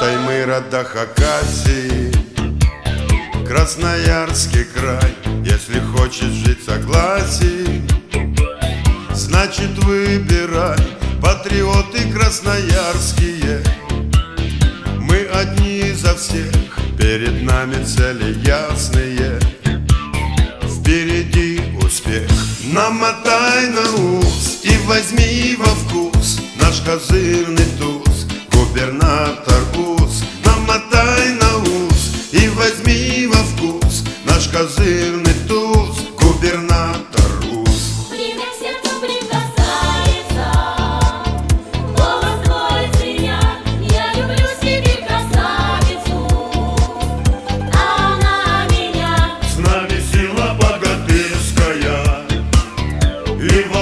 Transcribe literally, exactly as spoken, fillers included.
Таймыра Хакасии, Красноярский край. Если хочешь жить в согласии, значит выбирай. Патриоты красноярские, мы одни за всех, перед нами цели ясные, впереди успех. Намотай на ус и возьми во вкус наш козырный туз, губернатор ус. Намотай на ус и возьми во вкус наш козырный туз, губернатор ус. Время к сердцу прикасается, голос твой звенят. Я люблю себе красавицу, а она меня. С нами сила богатырская, и